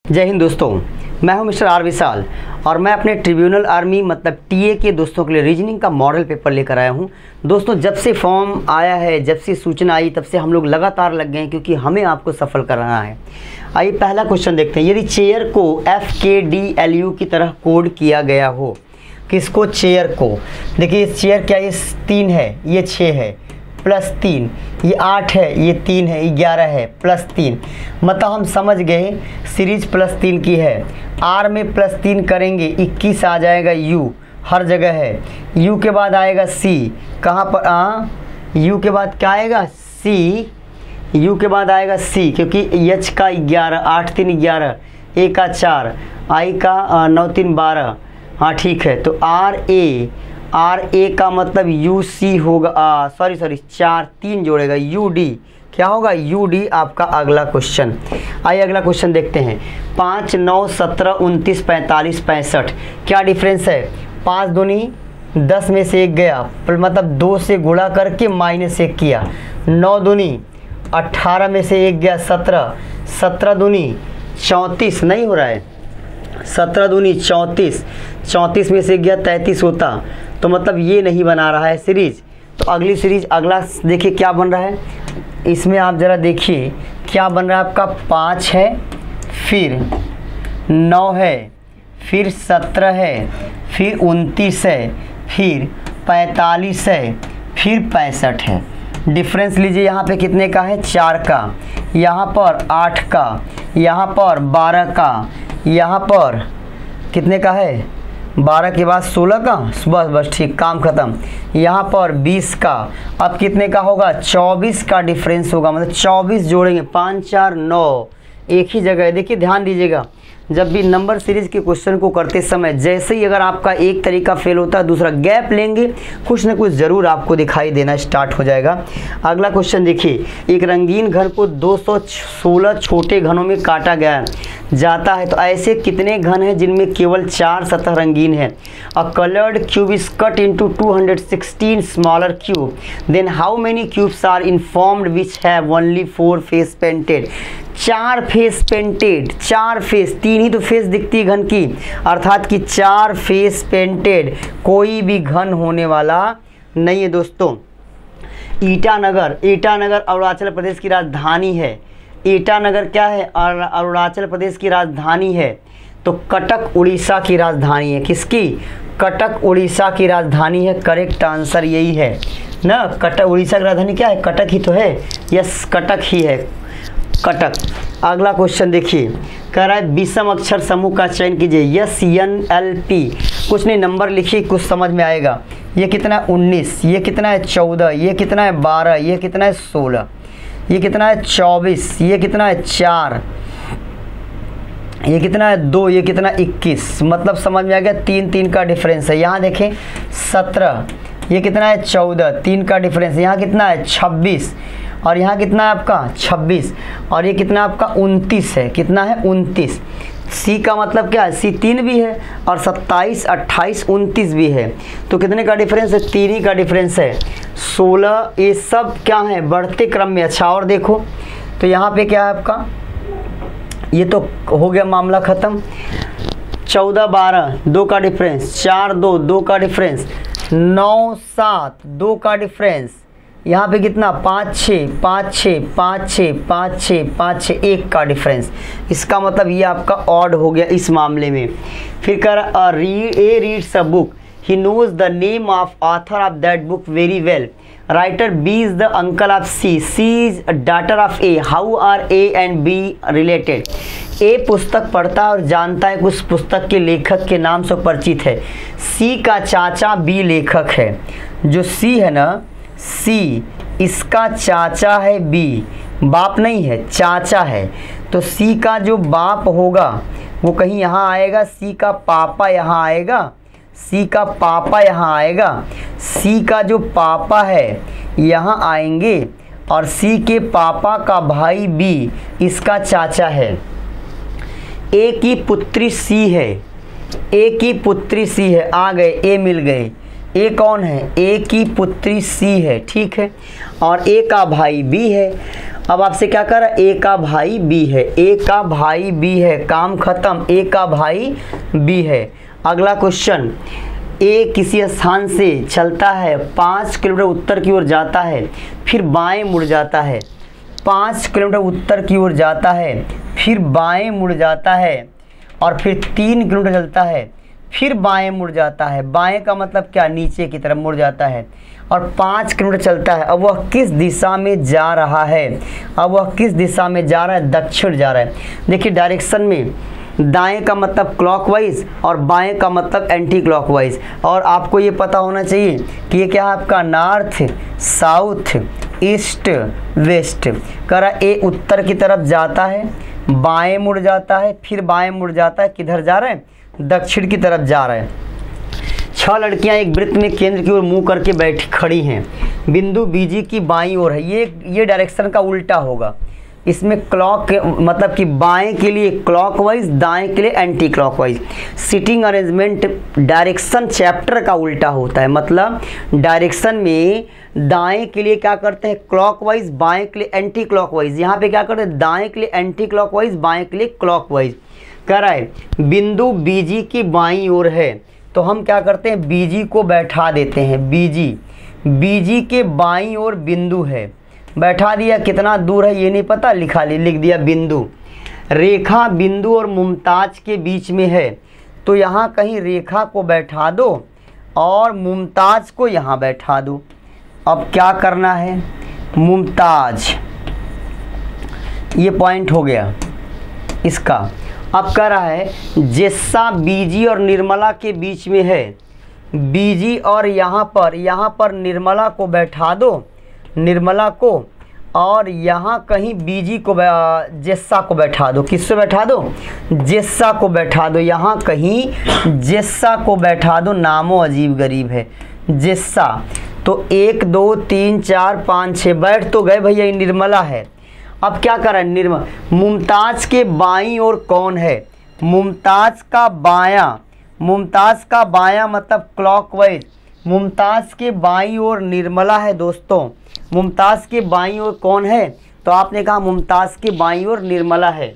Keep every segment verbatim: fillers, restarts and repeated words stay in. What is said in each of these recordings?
जय हिंद दोस्तों, मैं हूं मिस्टर आर विशाल और मैं अपने ट्रिब्यूनल आर्मी मतलब टीए के दोस्तों के लिए रीजनिंग का मॉडल पेपर लेकर आया हूं। दोस्तों, जब से फॉर्म आया है, जब से सूचना आई, तब से हम लोग लगातार लग गए हैं क्योंकि हमें आपको सफल कराना है। आइए पहला क्वेश्चन देखते हैं। यदि चेयर को एफ के डी एल यू की तरह कोड किया गया हो, किसको? चेयर को। देखिए चेयर क्या, ये तीन है, ये छः है, प्लस तीन, ये आठ है, ये तीन है, ग्यारह है, प्लस तीन। मतलब हम समझ गए सीरीज प्लस तीन की है। आर में प्लस तीन करेंगे, इक्कीस आ जाएगा। यू हर जगह है। यू के बाद आएगा सी, कहाँ पर? आ यू के बाद क्या आएगा? सी। यू के बाद आएगा सी, क्योंकि एच का ग्यारह, आठ तीन ग्यारह, ए का चार, आई का नौ तीन बारह। हाँ ठीक है, तो आर ए, आर ए का मतलब यू सी होगा, सॉरी सॉरी चार तीन जोड़ेगा, यू डी क्या होगा? यू डी आपका अगला क्वेश्चन। आइए अगला क्वेश्चन देखते हैं। पाँच नौ सत्रह उनतीस पैंतालीस पैंसठ, क्या डिफरेंस है? पाँच दूनी दस में से एक गया, मतलब दो से गुणा करके माइनस एक किया। नौ दूनी अट्ठारह में से एक गया, सत्रह। सत्रह दूनी चौंतीस, नहीं हो रहा है, सत्रह दूनी चौंतीस, चौंतीस में से गया तैंतीस होता, तो मतलब ये नहीं बना रहा है सीरीज। तो अगली सीरीज, अगला देखिए क्या बन रहा है इसमें, आप ज़रा देखिए क्या बन रहा है आपका। पाँच है, फिर नौ है, फिर सत्रह है, फिर उनतीस है, फिर पैंतालीस है, फिर पैंसठ है। डिफरेंस लीजिए, यहाँ पे कितने का है? चार का, यहाँ पर आठ का, यहाँ पर बारह का, यहाँ पर कितने का है? बारह के बाद सोलह का, बस बस ठीक, काम खत्म। यहाँ पर बीस का, अब कितने का होगा? चौबीस का डिफरेंस होगा, मतलब चौबीस जोड़ेंगे, पाँच चार नौ, एक ही जगह है। देखिए ध्यान दीजिएगा, जब भी नंबर सीरीज के क्वेश्चन को करते समय जैसे ही अगर आपका एक तरीका फेल होता है, दूसरा गैप लेंगे, कुछ न कुछ ज़रूर आपको दिखाई देना स्टार्ट हो जाएगा। अगला क्वेश्चन देखिए। एक रंगीन घन को दो सौ सोलह छोटे घनों में काटा गया जाता है, तो ऐसे कितने घन हैं जिनमें केवल चार सतह रंगीन है? A coloured cube is cut into two hundred sixteen smaller cube, then how many cubes are informed which have only four face painted? चार फेस पेंटेड, चार फेस, तीन ही तो फेस दिखती है घन की, अर्थात कि चार फेस पेंटेड, कोई भी घन होने वाला नहीं है दोस्तों। ईटानगर, ईटानगर अरुणाचल प्रदेश की राजधानी है। ईटानगर क्या है? अरुणाचल प्रदेश की राजधानी है। तो कटक उड़ीसा की राजधानी है। किसकी? कटक उड़ीसा की राजधानी है। करेक्ट आंसर यही है ना। कटक उड़ीसा की राजधानी क्या है? कटक ही तो है। यस, कटक ही है, कटक। अगला क्वेश्चन देखिए, कह रहा है विषम अक्षर समूह का चयन कीजिए। एस एन एल पी, कुछ नहीं, नंबर लिखिए, कुछ समझ में आएगा। ये कितना है? उन्नीस, ये कितना है? चौदह, ये कितना है? बारह, ये कितना है? सोलह, ये कितना है? चौबीस, ये कितना है? चार, ये कितना है? दो, ये कितना? इक्कीस। मतलब समझ में आ गया, तीन तीन का डिफरेंस है। यहाँ देखें सत्रह, ये कितना है? चौदह, तीन का डिफरेंस। यहाँ कितना है? छब्बीस, और यहाँ कितना है आपका? छब्बीस, और ये कितना आपका? उनतीस है। कितना है? उनतीस। सी का मतलब क्या है? सी तीन भी है और सत्ताईस, अट्ठाईस, उनतीस भी है। तो कितने का डिफरेंस है? तीन ही का डिफरेंस है। सोलह, ये सब क्या है? बढ़ते क्रम में। अच्छा और देखो, तो यहाँ पे क्या है आपका? ये तो हो गया मामला ख़त्म। चौदह बारह, दो का डिफरेंस, चार दो, दो का डिफरेंस, नौ सात, दो का डिफरेंस। यहाँ पे कितना? पाँच छः, पाँच छः, पाँच छः, पाँच छः, पाँच छः, एक का डिफरेंस। इसका मतलब ये आपका ऑड हो गया इस मामले में। फिर कह रहा read A reads a book, he knows the name of author of that book very well. Writer B is the uncle of C, C is daughter of A, how are A and B related? A पुस्तक पढ़ता है और जानता है कि उस पुस्तक के लेखक के नाम से परिचित है। सी का चाचा बी लेखक है। जो सी है ना, सी, इसका चाचा है बी, बाप नहीं है, चाचा है। तो सी का जो बाप होगा वो कहीं यहाँ आएगा, सी का पापा यहाँ आएगा, सी का पापा यहाँ आएगा, सी का जो पापा है यहाँ आएंगे, और सी के पापा का भाई बी इसका चाचा है। ए की पुत्री सी है, ए की पुत्री सी है, आ गए, ए मिल गए। ए कौन है? ए की पुत्री सी है, ठीक है, और ए का भाई बी है, अब आपसे क्या कर रहा है, ए का भाई बी है, ए का भाई बी है, काम खत्म, ए का भाई बी है। अगला क्वेश्चन, ए किसी स्थान से चलता है, पाँच किलोमीटर उत्तर की ओर जाता है, फिर बाएं मुड़ जाता है, पाँच किलोमीटर उत्तर की ओर जाता है, फिर बाएं मुड़ जाता है, और फिर तीन किलोमीटर चलता है, फिर बाएं मुड़ जाता है। बाएं का मतलब क्या, नीचे की तरफ मुड़ जाता है, और पाँच किलोमीटर चलता है। अब वह किस दिशा में जा रहा है, अब वह किस दिशा में जा रहा है, दक्षिण जा रहा है। देखिए डायरेक्शन में दाएं का मतलब क्लॉकवाइज और बाएं का मतलब एंटी क्लॉकवाइज। और आपको ये पता होना चाहिए कि ये क्या है आपका, नॉर्थ, साउथ, ईस्ट, वेस्ट। करा ए उत्तर की तरफ जाता है, बाएं मुड़ जाता है, फिर बाएं मुड़ जाता है, किधर जा रहा है, दक्षिण की तरफ जा रहा है। छह लड़कियां एक वृत्त में केंद्र की ओर मुंह करके बैठी खड़ी हैं, बिंदु बीजी की बाईं ओर है। ये ये डायरेक्शन का उल्टा होगा। इसमें क्लॉक मतलब कि बाएं के लिए क्लॉकवाइज, दाएं के लिए anti clockwise. Sitting arrangement direction chapter का उल्टा होता है, मतलब डायरेक्शन में दाएं के लिए क्या करते हैं क्लॉकवाइज, बाएं के लिए एंटी क्लॉकवाइज। यहाँ पे क्या करते हैं, दाएं के लिए एंटी क्लॉकवाइज, बाएं के लिए क्लॉकवाइज। कह रहा है बिंदु बीजी की बाईं ओर है, तो हम क्या करते हैं, बीजी को बैठा देते हैं। बीजी बीजी के बाईं ओर बिंदु है, बैठा दिया। कितना दूर है ये नहीं पता, लिखा li, लिख दिया बिंदु। रेखा बिंदु और मुमताज के बीच में है, तो यहाँ कहीं रेखा को बैठा दो और मुमताज को यहाँ बैठा दो। अब क्या करना है, मुमताज, ये पॉइंट हो गया इसका। अब कह रहा है जेस्सा बीजी और निर्मला के बीच में है, बीजी और यहाँ पर यहाँ पर निर्मला को बैठा दो, निर्मला को, और यहाँ कहीं बीजी को जेस्सा को बैठा दो। किससे बैठा दो, जेस्सा को बैठा दो। यहाँ कहीं जेस्सा को बैठा दो, नामो अजीब गरीब है, जेस्सा। तो एक दो तीन चार पाँच छः बैठ तो गए भैया, ये निर्मला है। अब क्या कर रहा है, निर्मल मुमताज के बाईं ओर कौन है, मुमताज का बायां, मुमताज का बायां मतलब क्लॉकवाइज। मुमताज के बाईं ओर निर्मला है दोस्तों, मुमताज के बाईं ओर कौन है, तो आपने कहा मुमताज के बाईं ओर निर्मला है।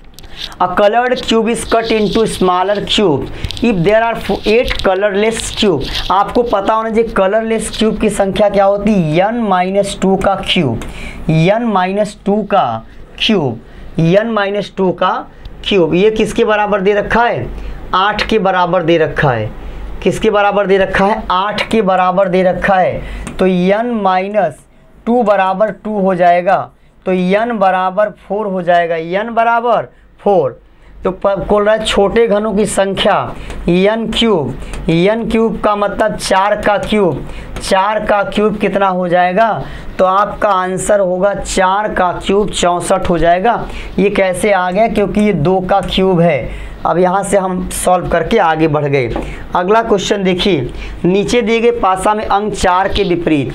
A colored cube is cut into smaller cube if there are eight colorless cube। आपको पता होना चाहिए कलरलेस क्यूब की संख्या क्या होती है, n माइनस टू का क्यूब, n माइनस टू का क्यूब, n माइनस टू का क्यूब। ये किसके बराबर दे रखा है, आठ के बराबर दे रखा है। किसके बराबर दे रखा है, आठ के बराबर दे रखा है। तो n माइनस टू बराबर टू हो जाएगा, तो n बराबर फोर हो जाएगा, n बराबर फोर। तो बोल रहा है छोटे घनों की संख्या n क्यूब, n क्यूब का मतलब चार का क्यूब, चार का क्यूब कितना हो जाएगा, तो आपका आंसर होगा चार का क्यूब चौंसठ हो जाएगा। ये कैसे आ गया, क्योंकि ये दो का क्यूब है। अब यहाँ से हम सॉल्व करके आगे बढ़ गए। अगला क्वेश्चन देखिए, नीचे दिए गए पासा में अंक चार के विपरीत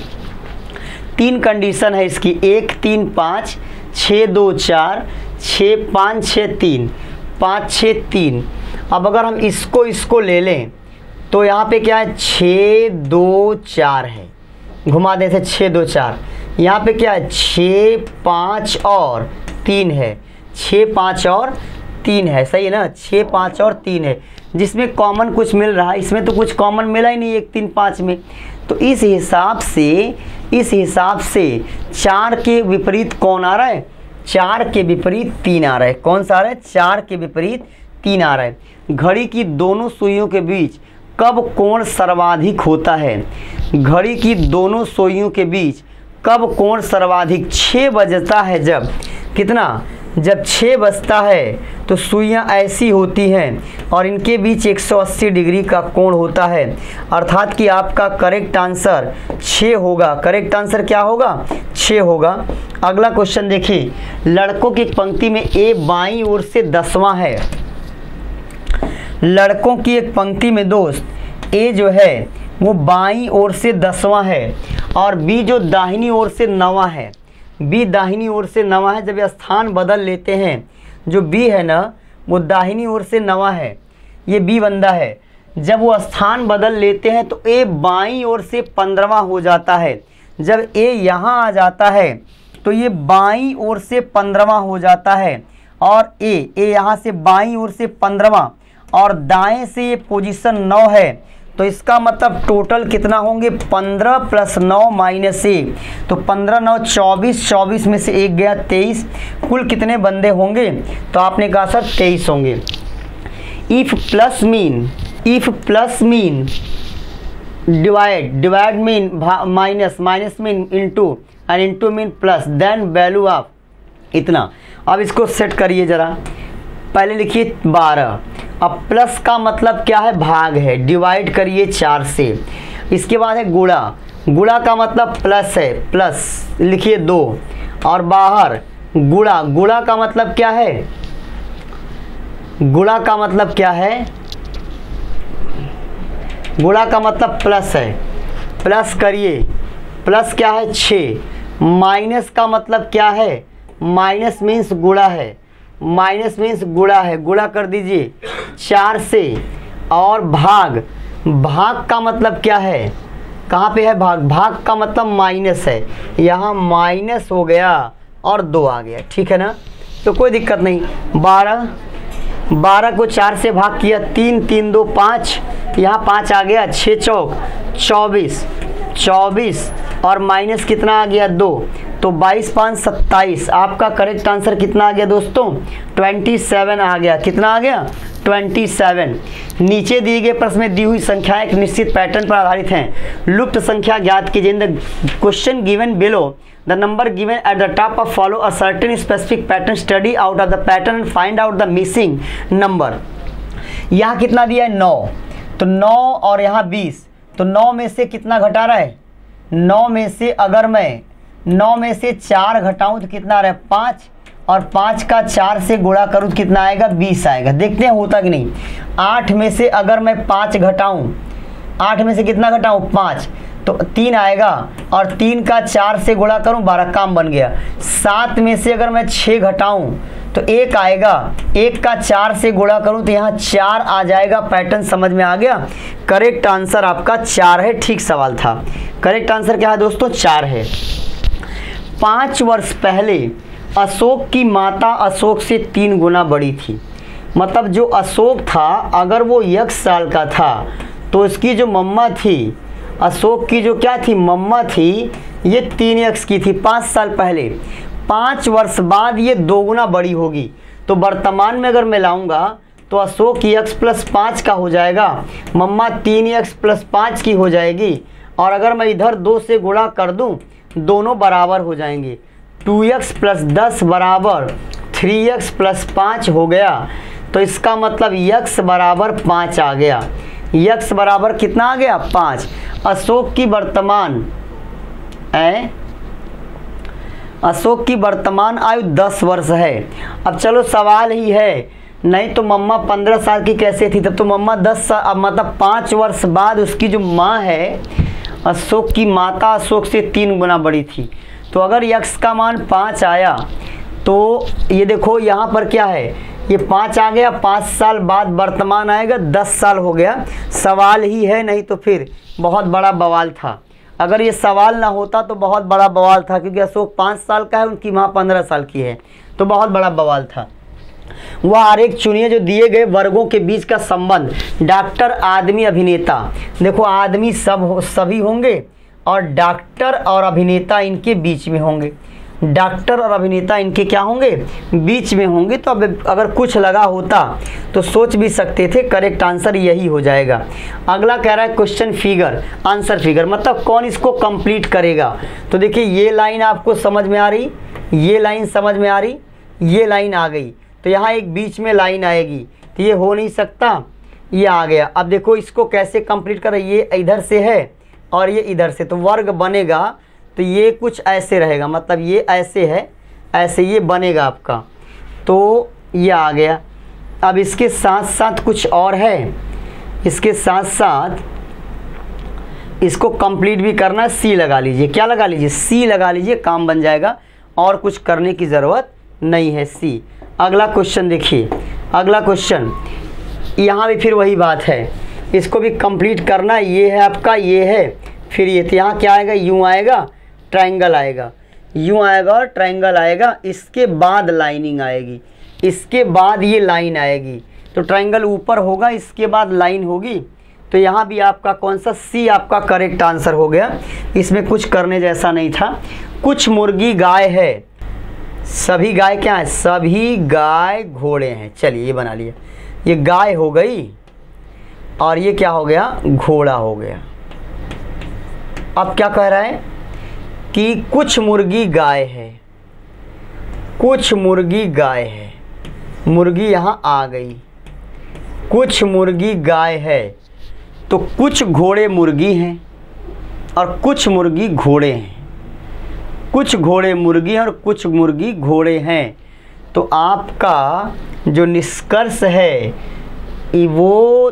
तीन कंडीशन है इसकी, एक तीन पाँच, छः दो चार, छः पाँच छः तीन, पाँच छः तीन। अब अगर हम इसको इसको ले लें तो यहाँ पे क्या है, छः दो चार है, घुमा देते छः दो चार। यहाँ पे क्या है, छः पाँच और तीन है, छः पाँच और तीन है, सही है ना, छः पाँच और तीन है, जिसमें कॉमन कुछ मिल रहा है। इसमें तो कुछ कॉमन मिला ही नहीं एक तीन पाँच में। तो इस हिसाब से इस हिसाब से चार के विपरीत कौन आ रहा है, चार के विपरीत तीन आ रहा है। कौन सा आ रहा है, चार के विपरीत तीन आ रहा है। घड़ी की दोनों सुइयों के बीच कब कोण सर्वाधिक होता है, घड़ी की दोनों सुइयों के बीच कब कोण सर्वाधिक, छः बजता है जब, कितना, जब छः बजता है तो सुइयां ऐसी होती हैं और इनके बीच एक सौ अस्सी डिग्री का कोण होता है, अर्थात कि आपका करेक्ट आंसर छः होगा। करेक्ट आंसर क्या होगा, छः होगा। अगला क्वेश्चन देखिए, लड़कों की एक पंक्ति में ए बाईं ओर से दसवां है, लड़कों की एक पंक्ति में दोस्त ए जो है वो बाईं ओर से दसवां है और बी जो दाहिनी ओर से नवां है, बी दाहिनी ओर से नवां है। जब ये स्थान बदल लेते हैं, जो बी है ना वो दाहिनी ओर से नवां है, ये बी बंदा है, जब वो स्थान बदल लेते हैं तो ए बाईं ओर से पंद्रहवां हो जाता है। जब ए यहाँ आ जाता है तो ये बाईं ओर से पंद्रहवां हो जाता है, और ए ए यहाँ से बाईं ओर से पंद्रहवां और दाएं से ये पोजीशन नौ है, तो इसका मतलब टोटल कितना होंगे, पंद्रह प्लस नौ माइनस ए, तो पंद्रह नौ चौबीस, चौबीस में से एक गया तेईस, कुल कितने बंदे होंगे, तो आपने कहा सर तेईस होंगे। If plus mean, if plus mean divide, divide mean minus, minus mean into and into mean plus, then value of इतना। अब इसको सेट करिए जरा, पहले लिखिए बारह, अब प्लस का मतलब क्या है, भाग है, डिवाइड करिए चार से। इसके बाद है गुणा, गुणा का मतलब प्लस है, प्लस लिखिए दो, और बाहर गुणा, गुणा का मतलब क्या है, गुणा का मतलब क्या है, गुणा का मतलब प्लस है, प्लस करिए, प्लस क्या है छः, माइनस का मतलब क्या है, माइनस मीन्स गुणा है, माइनस मीन्स गुणा है, गुणा कर दीजिए चार से, और भाग, भाग का मतलब क्या है, कहाँ पे है भाग, भाग का मतलब माइनस है, यहाँ माइनस हो गया और दो आ गया, ठीक है ना, तो कोई दिक्कत नहीं। बारह, बारह को चार से भाग किया, तीन, तीन दो पाँच, यहाँ पाँच आ गया, छः चौक चौबीस, चौबीस और माइनस कितना आ गया दो, तो बाईस पाँच सत्ताईस। आपका करेक्ट आंसर कितना आ गया दोस्तों, सत्ताईस आ गया, कितना आ गया सत्ताईस। नीचे दिए गए प्रश्न में दी हुई संख्याएं एक निश्चित पैटर्न पर आधारित हैं, लुप्त संख्या ज्ञात कीजिए। In the question given below the number given at the top of follow a certain specific pattern, study out of the pattern and find out the missing number। यहाँ कितना दिया है नौ, तो नौ और यहाँ बीस, तो नौ में से कितना घटा रहा है, नौ में से अगर मैं नौ में से चार घटाऊं तो कितना आ रहा है पाँच, और पाँच का चार से गुणा करूं तो कितना आएगा बीस आएगा। देखते हैं होता कि नहीं। आठ में से अगर मैं पाँच घटाऊं, आठ में से कितना घटाऊं पाँच, तो तीन आएगा, और तीन का चार से गुणा करूं बारह, काम बन गया। सात में से अगर मैं छः घटाऊं तो एक आएगा, एक का चार से गुणा करूं तो यहाँ चार आ जाएगा। पैटर्न समझ में आ गया। करेक्ट आंसर आपका चार है, ठीक सवाल था। करेक्ट आंसर क्या है दोस्तों, चार है। पाँच वर्ष पहले अशोक की माता अशोक से तीन गुना बड़ी थी। मतलब जो अशोक था अगर वो एक साल का था तो इसकी जो मम्मा थी, अशोक की जो क्या थी मम्मा थी, ये तीन एक्स की थी पाँच साल पहले। पाँच वर्ष बाद ये दो गुना बड़ी होगी। तो वर्तमान में अगर मैं लाऊंगा तो अशोक एक्स प्लस पाँच का हो जाएगा, मम्मा तीन एक्स प्लस पाँच की हो जाएगी। और अगर मैं इधर दो से गुणा कर दूं दोनों बराबर हो जाएंगे। टू एक्स प्लस दस बराबर थ्री एक्स प्लस पाँच हो गया। तो इसका मतलब x बराबर पाँच आ गया। x बराबर कितना आ गया, पाँच। अशोक की वर्तमान है अशोक की वर्तमान आयु दस वर्ष है। अब चलो सवाल ही है, नहीं तो मम्मा पंद्रह साल की कैसे थी, तब तो मम्मा दस साल, मतलब पाँच वर्ष बाद उसकी जो माँ है अशोक की माता अशोक से तीन गुना बड़ी थी। तो अगर x का मान पाँच आया तो ये देखो यहाँ पर क्या है, ये पाँच आ गया, पाँच साल बाद वर्तमान आएगा, दस साल हो गया। सवाल ही है, नहीं तो फिर बहुत बड़ा बवाल था। अगर ये सवाल ना होता तो बहुत बड़ा बवाल था, क्योंकि अशोक पाँच साल का है, उनकी माँ पंद्रह साल की है, तो बहुत बड़ा बवाल था। वह आरेख चुनिए जो दिए गए वर्गों के बीच का संबंध। डॉक्टर, आदमी, अभिनेता। देखो आदमी सब हो, सभी होंगे और डॉक्टर और अभिनेता इनके बीच में होंगे। डॉक्टर और अभिनेता इनके क्या होंगे, बीच में होंगे। तो अब अगर कुछ लगा होता तो सोच भी सकते थे, करेक्ट आंसर यही हो जाएगा। अगला कह रहा है क्वेश्चन फिगर, आंसर फिगर, मतलब कौन इसको कंप्लीट करेगा। तो देखिए ये लाइन आपको समझ में आ रही, ये लाइन समझ में आ रही, ये लाइन आ गई, तो यहाँ एक बीच में लाइन आएगी, तो ये हो नहीं सकता, ये आ गया। अब देखो इसको कैसे कंप्लीट करें, ये इधर से है और ये इधर से, तो वर्ग बनेगा। तो ये कुछ ऐसे रहेगा, मतलब ये ऐसे है, ऐसे ये बनेगा आपका, तो ये आ गया। अब इसके साथ साथ कुछ और है, इसके साथ साथ इसको कंप्लीट भी करना है। सी लगा लीजिए, क्या लगा लीजिए, सी लगा लीजिए, काम बन जाएगा, और कुछ करने की ज़रूरत नहीं है, सी। अगला क्वेश्चन देखिए, अगला क्वेश्चन यहाँ भी फिर वही बात है, इसको भी कंप्लीट करना। ये है आपका, ये है, फिर ये, तो यहाँ क्या आएगा, यूँ आएगा, ट्रायंगल आएगा। यूँ आएगा और ट्रायंगल आएगा, इसके बाद लाइनिंग आएगी, इसके बाद ये लाइन आएगी। तो ट्रायंगल ऊपर होगा, इसके बाद लाइन होगी। तो यहाँ भी आपका कौन सा, सी आपका करेक्ट आंसर हो गया। इसमें कुछ करने जैसा नहीं था। कुछ मुर्गी गाय है, सभी गाय क्या है, सभी गाय घोड़े हैं। चलिए ये बना लिया, ये गाय हो गई और ये क्या हो गया, घोड़ा हो गया। अब क्या कह रहा है कि कुछ मुर्गी गाय है, कुछ मुर्गी गाय है, मुर्गी यहाँ आ गई, कुछ मुर्गी गाय है, तो कुछ घोड़े मुर्गी हैं और कुछ मुर्गी घोड़े हैं, कुछ घोड़े मुर्गी हैं और कुछ मुर्गी घोड़े हैं। तो आपका जो निष्कर्ष है वो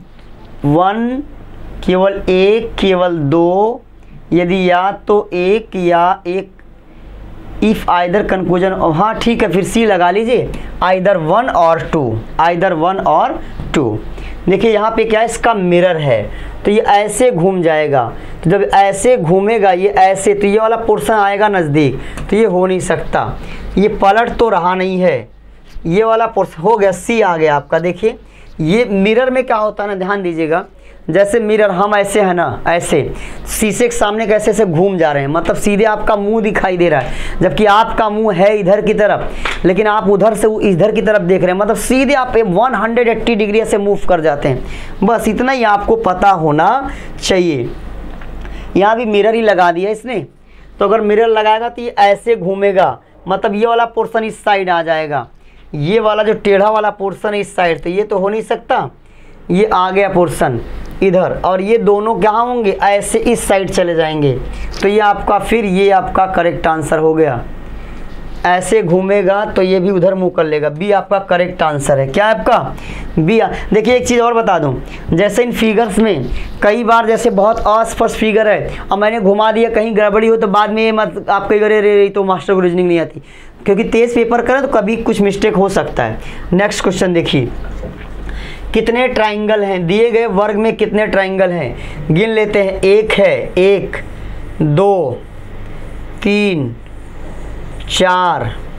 वन, केवल एक, केवल दो, यदि या तो एक या एक, इफ़ आइदर कंक्लूजन, हाँ ठीक है, फिर सी लगा लीजिए, आइदर वन और टू, आइदर वन और टू। देखिए यहाँ पे क्या है, इसका मिरर है, तो ये ऐसे घूम जाएगा। तो जब ऐसे घूमेगा ये ऐसे, तो ये वाला पोर्शन आएगा नज़दीक, तो ये हो नहीं सकता। ये पलट तो रहा नहीं है, ये वाला पोर्शन हो गया, सी आ गया आपका। देखिए ये मिरर में क्या होता है ना, ध्यान दीजिएगा, जैसे मिरर हम ऐसे है ना, ऐसे शीशे के सामने कैसे से घूम जा रहे हैं, मतलब सीधे आपका मुंह दिखाई दे रहा है, जबकि आपका मुंह है इधर की तरफ, लेकिन आप उधर से इधर की तरफ देख रहे हैं, मतलब सीधे आप एक सौ अस्सी डिग्री से मूव कर जाते हैं। बस इतना ही आपको पता होना चाहिए। यहाँ भी मिरर ही लगा दिया इसने, तो अगर मिरर लगाएगा तो ये ऐसे घूमेगा, मतलब ये वाला पोर्शन इस साइड आ जाएगा, ये वाला जो टेढ़ा वाला पोर्शन है इस साइड, तो ये तो हो नहीं सकता, ये आ गया पोर्शन इधर, और ये दोनों क्या होंगे, ऐसे इस साइड चले जाएंगे। तो ये आपका, फिर ये आपका करेक्ट आंसर हो गया। ऐसे घूमेगा तो ये भी उधर मुंह कर लेगा, बी आपका करेक्ट आंसर है। क्या है आपका, बी। देखिए एक चीज़ और बता दूं, जैसे इन फिगर्स में कई बार जैसे बहुत अस्पष्ट फिगर है और मैंने घुमा दिया, कहीं गड़बड़ी हो तो बाद में मत आप कहीं अरे रे तो मास्टर को रीजनिंग नहीं आती, क्योंकि तेज़ पेपर करें तो कभी कुछ मिस्टेक हो सकता है। नेक्स्ट क्वेश्चन देखिए, कितने ट्राइंगल हैं, दिए गए वर्ग में कितने ट्राइंगल हैं, गिन लेते हैं। एक है, एक, दो, तीन, चार,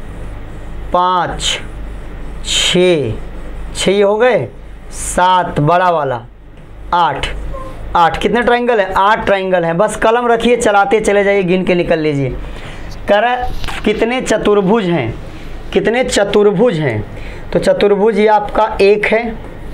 पाँच, छः, छः हो गए, सात बड़ा वाला, आठ, आठ कितने ट्राइंगल है, आठ ट्राइंगल हैं। बस कलम रखिए, चलाते चले जाइए, गिन के निकल लीजिए। कह रहा है कितने चतुर्भुज हैं, कितने चतुर्भुज हैं, तो चतुर्भुज ये आपका एक है,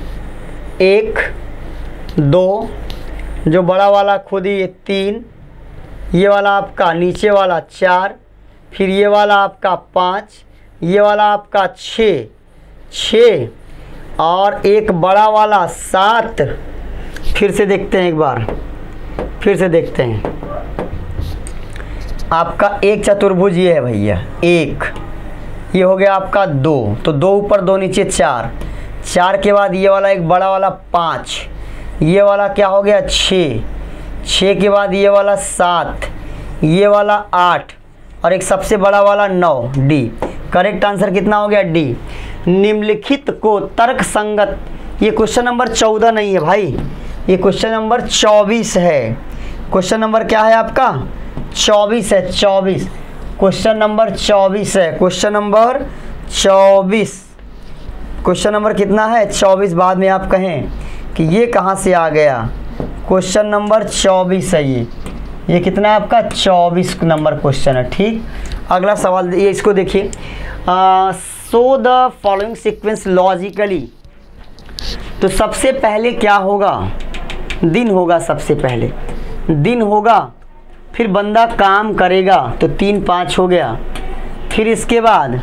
एक, दो, जो बड़ा वाला खुद ही ये तीन, ये वाला आपका नीचे वाला चार, फिर ये वाला आपका पाँच, ये वाला आपका छः, छः और एक बड़ा वाला सात। फिर से देखते हैं एक बार, फिर से देखते हैं, आपका एक चतुर्भुज ये है भैया, एक, ये हो गया आपका दो, तो दो ऊपर दो नीचे चार, चार के बाद ये वाला एक बड़ा वाला पाँच, ये वाला क्या हो गया छः, छः के बाद ये वाला सात, ये वाला आठ और एक सबसे बड़ा वाला नौ, डी। करेक्ट आंसर कितना हो गया, डी। निम्नलिखित को तर्क संगत, ये क्वेश्चन नंबर चौदह नहीं है भाई, ये क्वेश्चन नंबर चौबीस है। क्वेश्चन नंबर क्या है आपका, चौबीस है, चौबीस, क्वेश्चन नंबर चौबीस है, क्वेश्चन नंबर चौबीस, क्वेश्चन नंबर कितना है, चौबीस। बाद में आप कहें कि ये कहाँ से आ गया, क्वेश्चन नंबर चौबीस है ये, ये कितना है आपका, चौबीस नंबर क्वेश्चन है। ठीक, अगला सवाल ये, इसको देखिए, so the following sequence logically. तो सबसे पहले क्या होगा, दिन होगा, सबसे पहले दिन होगा, फिर बंदा काम करेगा, तो तीन पाँच हो गया, फिर इसके बाद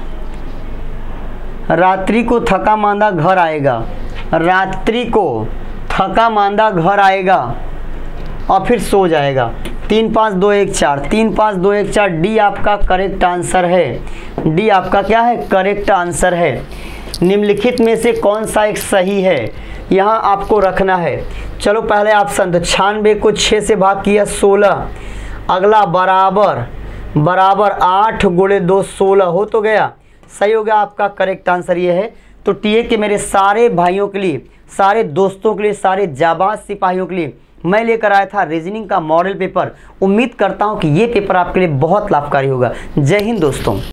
रात्रि को थका मांदा घर आएगा, रात्रि को थका मांदा घर आएगा और फिर सो जाएगा। तीन पाँच दो एक चार, तीन पाँच दो एक चार, डी आपका करेक्ट आंसर है। डी आपका क्या है, करेक्ट आंसर है। निम्नलिखित में से कौन सा एक सही है, यहाँ आपको रखना है। चलो पहले ऑप्शन, तो छियानवे को छः से भाग किया सोलह, अगला बराबर बराबर आठ गुणे दो सोलह हो तो गया, सही हो गया। आपका करेक्ट आंसर ये है। तो टीए के मेरे सारे भाइयों के लिए, सारे दोस्तों के लिए, सारे जाबाज सिपाहियों के लिए मैं लेकर आया था रीजनिंग का मॉडल पेपर। उम्मीद करता हूँ कि ये पेपर आपके लिए बहुत लाभकारी होगा। जय हिंद दोस्तों।